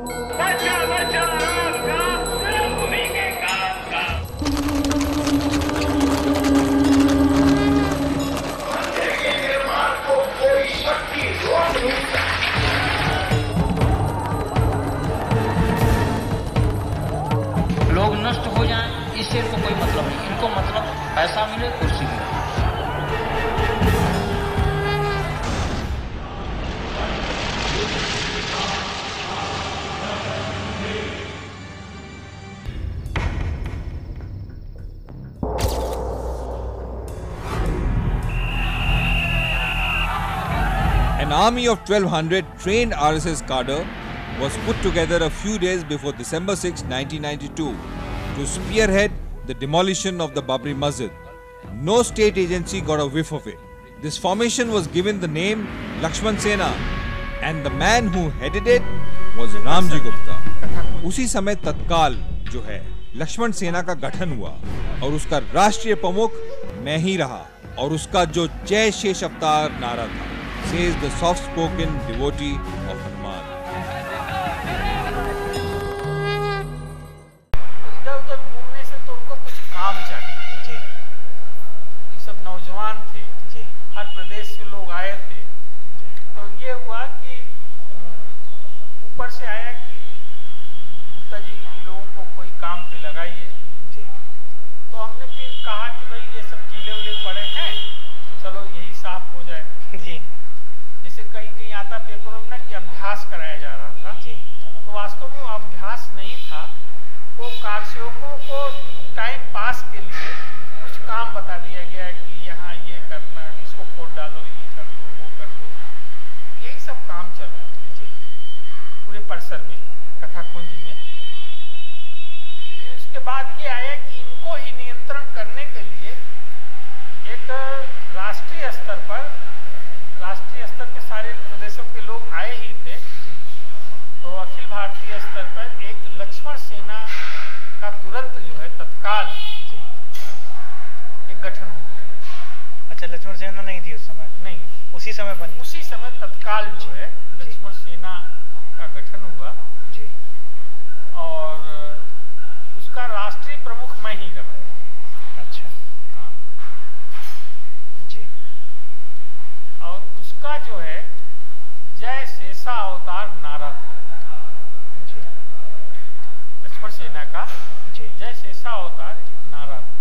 लोग नष्ट हो जाएं इससे इनको कोई मतलब नहीं, इनको मतलब पैसा मिले, कुर्सी मिले। An army of 1200 trained RSS cadre was put together a few days before December 6, 1992 to spearhead the demolition of the Babri Masjid. No state agency got a whiff of it. This formation was given the name Lakshman Sena and the man who headed it was Ramji Gupta. उसी समय तत्काल जो है लक्ष्मण सेना का गठन हुआ और उसका राष्ट्रीय प्रमुख मैं ही रहा और उसका जो जय शेष अवतार नारा था, says the soft-spoken devotee of Hanuman. इधर-उधर घूमने से तो उनको कुछ काम चाहिए। जी। ये सब नौजवान थे। जी। हर प्रदेश से लोग आए थे। तो ये हुआ कि ऊपर से आया कि गुप्ता जी इन लोगों को कोई काम पे लगाइए। जी। तो हमने फिर कहा कि भाई ये सब टीले-उले पड़े हैं, चलो यही साफ हो जाए। जी। जैसे कहीं आता पेपरों में ना कि अभ्यास कराया जा रहा था। जी। तो वास्तव में वो अभ्यास नहीं था, वो कार्यसेवकों को टाइम पास के लिए कुछ काम बता दिया गया है कि यहाँ ये करना, इसको खोद डालो, ये कर दो, वो कर दो, यही सब काम चल रहा है। जी। पूरे परिसर में, कथा कुंज में। फिर उसके बाद ये आया कि इनको ही नियंत्रण करने के लिए एक राष्ट्रीय स्तर के सारे प्रदेशों के लोग आए ही थे, तो अखिल भारतीय स्तर पर एक लक्ष्मण सेना का तुरंत जो है तत्काल एक गठन हो गया। अच्छा, लक्ष्मण सेना नहीं थी उस समय? नहीं, उसी समय बनी। उसी समय तत्काल जो है लक्ष्मण सेना का गठन हुआ। जी। और उसका राष्ट्रीय प्रमुख मैं ही रहा। अच्छा। हाँ जी। और उसका जो है जय शेषा अवतार नारा था। लक्ष्मण सेना का जय शेषा अवतार नारा था।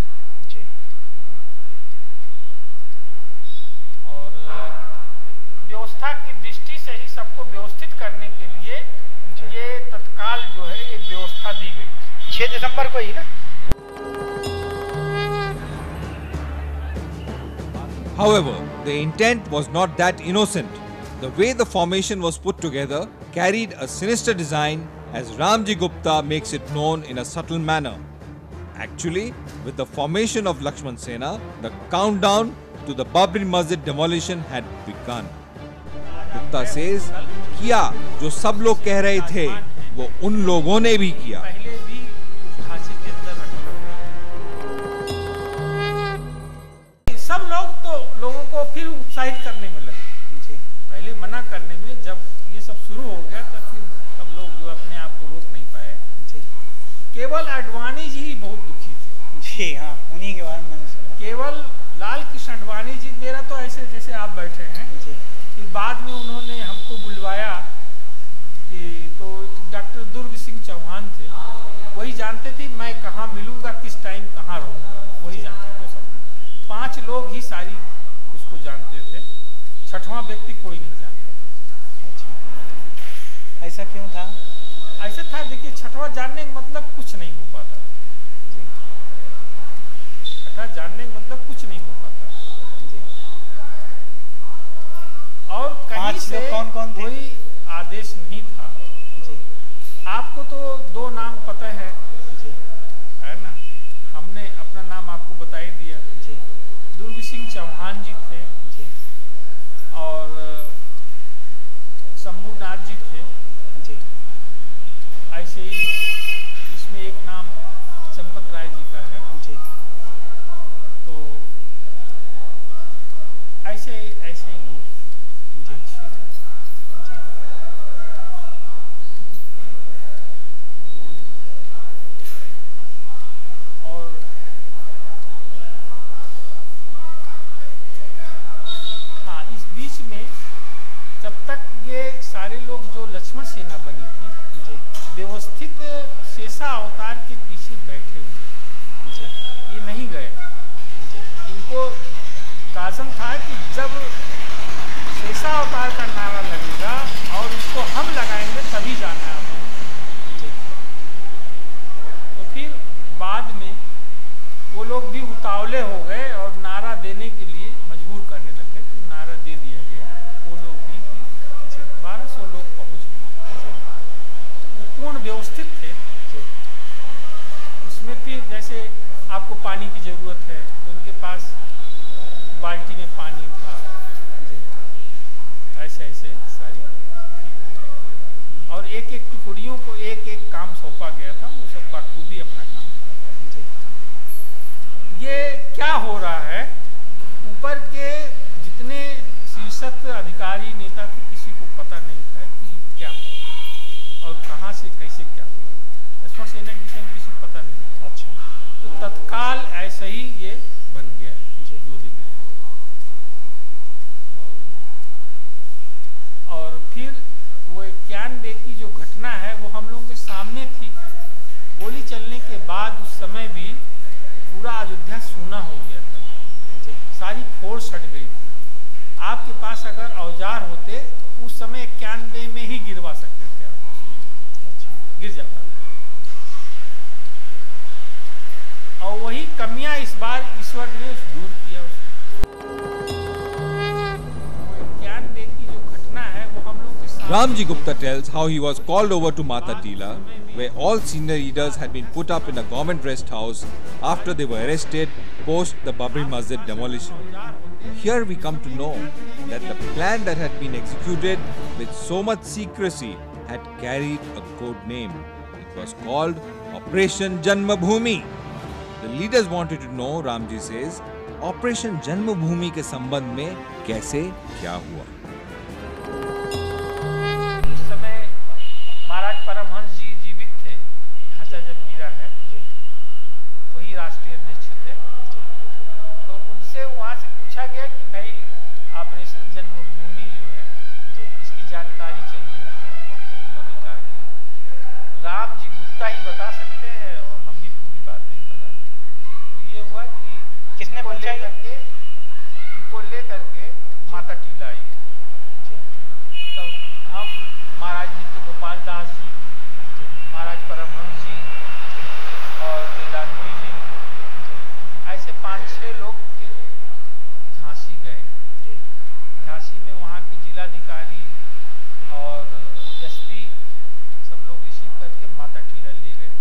और व्यवस्था की दृष्टि से ही सबको व्यवस्थित करने के लिए ये तत्काल जो है एक व्यवस्था दी गई 6 दिसंबर को ही ना। However, the intent was not that innocent. The way the formation was put together carried a sinister design, as Ramji Gupta makes it known in a subtle manner. Actually, with the formation of Lakshman Sena, the countdown to the Babri Masjid demolition had begun. Gupta says, किया जो सब लोग कह रहे थे, वो उन लोगों ने भी किया। सब लोग तो लोगों को फिर उत्साहित करने में लगे। पहले मना करने में, जब ये सब शुरू हो गया तो फिर सब लोग जो अपने आप को रोक नहीं पाए। केवल आडवाणी जी ही बहुत दुखी थे। जी हाँ, उन्हीं के बारे में मैंने सुना। केवल लाल कृष्ण आडवाणी जी, मेरा तो ऐसे जैसे आप बैठे हैं। जी। फिर बाद में उन्होंने हमको बुलवाया कि तो डॉक्टर दुर्ग सिंह चौहान थे, वही जानते थे मैं कहाँ मिलूंगा, किस टाइम कहाँ रहूँगा, वही जानते थे। 5 लोग ही सारी उसको जानते थे, 6वां व्यक्ति कोई नहीं जानता। अच्छा, ऐसा क्यों था? ऐसा था, देखिए 6वां जानने का मतलब कुछ नहीं हो पाता। 6वां जानने का मतलब कुछ नहीं हो पाता। और कहीं से कौन कोई आदेश नहीं था। जी। आपको तो 2 नाम पता है। जी। है ना, हमने अपना नाम आपको बता ही दिया। जी। दुर्ग सिंह चौहान जी थे। जी। और शंभूनाथ जी थे। जी। ऐसे ही इसमें एक नाम चंपत राय जी का है। जी। तो ऐसे ऐसे ही लोग। जी। शेषा अवतार के पीछे बैठे हुए, ये नहीं गए। इनको काजम था कि जब शेषा अवतार का नारा लगेगा और उसको हम लगाएंगे तभी जाना है हमें। तो फिर बाद में वो लोग भी उतावले हो गए और नारा देने के लिए मजबूर करने लगे, तो नारा दे दिया गया। वो लोग भी 1200 लोग पहुंच गए, वो पूर्ण व्यवस्थित थे। उसमें फिर जैसे आपको पानी की जरूरत है तो उनके पास बाल्टी में पानी था, ऐसे ऐसे सारी। और एक एक टुकड़ियों को एक एक काम सौंपा गया था, वो सब बखूबी अपना काम। ये क्या हो रहा है, ऊपर के जितने शीर्षस्थ अधिकारी नेता थे किसी को पता नहीं था कि क्या और कहाँ से कैसे क्या हुआ। लक्ष्मण सेना के विषय में किसी को पता नहीं। अच्छा, तो तत्काल ऐसे ही ये बन गया 2 दिन में। और फिर वो 91 की जो घटना है वो हम लोगों के सामने थी। गोली चलने के बाद उस समय भी पूरा अयोध्या सूना हो गया था, सारी फोर्स हट गई थी। आपके पास अगर औजार होते उस समय 91 में ही गिरवा सकते थे आप, गिर जाता। और वही कमियां इस बार ईश्वर ने दूर किया। 91 की जो घटना है वो हम लोग के साथ। Ramji Gupta tells how he was called over to Mata Tila, where all senior leaders had been put up in a government rest house after they were arrested post the Babri Masjid demolition. Here we come to know that the plan that had been executed with so much secrecy had carried a code name. It was called Operation Janmabhoomi. The leaders wanted to know, Ramji says, Operation Janmabhoomi के संबंध में कैसे क्या हुआ। उस समय महाराज परमहंस जी जीवित थे, ढांचा जब गिरा है, वही राष्ट्रीय अध्यक्ष थे। तो उनसे वहाँ से पूछा गया कि भाई ऑपरेशन जन्मभूमि जो है इसकी जानकारी चाहिए हमको। तो उन्होंने कहा कि राम जी गुप्ता ही बता सकते हैं और हम भी पूरी बात नहीं बता। तो ये हुआ कि किसने पूछा करके इनको ले करके माता टीला आई। तब हम महाराज नित्य गोपाल दास जी, महाराज परमहंस जी और वेदांती जी, ऐसे 5-6 लोग फिर झांसी गए। झांसी में वहाँ के जिलाधिकारी और एसपी सब लोग रिसीव करके माता टीला ले गए।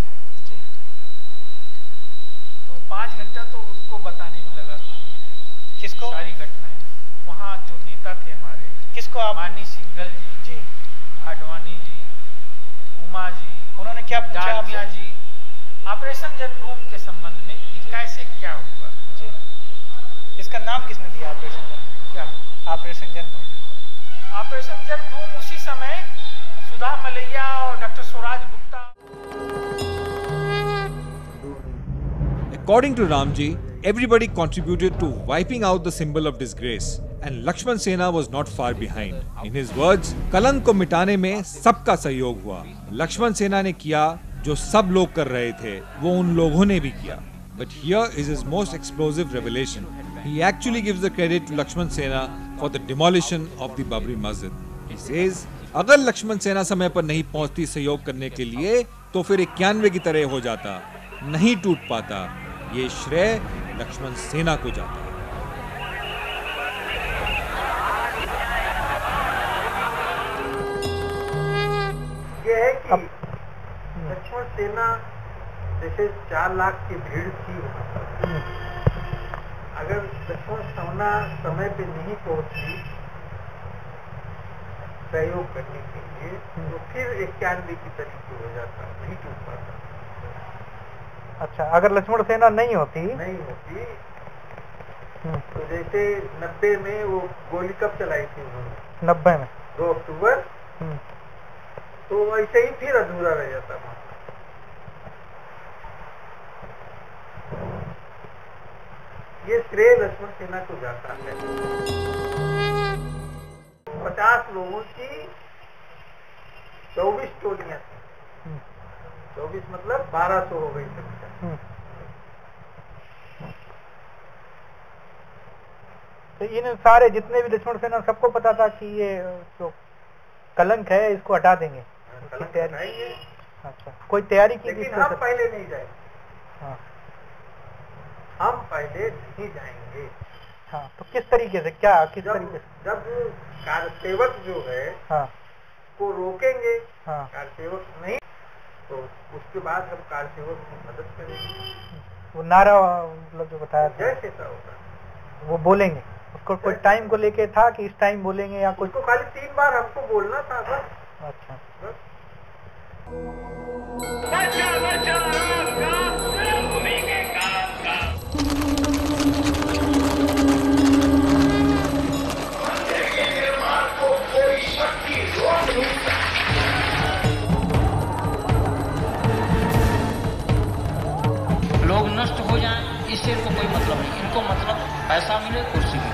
तो 5 घंटा तो उनको बताने में लगा। किसको? सारी घटनाएं। वहाँ जो नेता थे हमारे, किसको? मानी सिंघल जी, आडवाणी जी, उमा जी, उन्होंने क्या पूछा? डालमिया जी, ऑपरेशन जन्मभूमि के संबंध में कि कैसे क्या हुआ। इसका नाम किसने दिया ऑपरेशन जन्मभूमि? क्या ऑपरेशन जन्मभूमि? ऑपरेशन जन्मभूमि उसी समय सुधा मलैया और doctor Swaraj Gupta. According to Ramji, everybody contributed to wiping out the symbol of disgrace, and Lakshman Sena was not far behind. In his words, कलंक को मिटाने में सबका सहयोग हुआ। लक्ष्मण सेना ने किया जो सब लोग कर रहे थे, वो उन लोगों ने भी किया। But here is his most explosive revelation. He actually gives the credit to Lakshman Sena for the demolition of the Babri Masjid. He says, अगर लक्ष्मण सेना समय पर नहीं पहुंचती सहयोग करने के लिए, तो फिर 91 की तरह हो जाता, नहीं टूट पाता। ये श्रेय लक्ष्मण सेना को जाता है। ये है कि लक्ष्मण सेना जैसे 4 लाख की भीड़ थी, अगर लक्ष्मण सेना समय पे नहीं पहुंची सहयोग करने के लिए, तो फिर 91 की तरीके हो जाता, नहीं टूट पाता। अच्छा, अगर लक्ष्मण सेना नहीं होती तो जैसे 90 में वो गोली कब चलाई थी उन्होंने? 90 में 2 अक्टूबर। तो ऐसे ही फिर अधूरा रह जाता वहां। ये श्रेय लक्ष्मण सेना को जाता है। 50 लोगों की 24 टोलियां थी, 24 मतलब 1200 हो गई संख्या। तो इन सारे जितने भी लक्ष्मण सेना सबको पता था कि ये जो कलंक है इसको हटा देंगे, उसकी तैयारी। हटाएंगे, अच्छा, कोई तैयारी की लेकिन थी? हम पहले नहीं जाएंगे। हाँ हम पहले नहीं जाएंगे। हाँ, तो किस तरीके से, क्या किस जब तरीके से? जब कारसेवक जो है हाँ को रोकेंगे, हाँ, कारसेवक नहीं, तो उसके बाद हम कारसेवक की मदद करेंगे। वो नारा मतलब जो बताया था जैसे ऐसा होगा वो बोलेंगे, उसको कोई टाइम को लेके था कि इस टाइम बोलेंगे या कुछ? उसको खाली 3 बार हमको बोलना था बस। अच्छा, बस। लोग नष्ट हो जाएं, इससे इनको कोई मतलब नहीं, इनको मतलब पैसा मिले, कुर्सी मिले।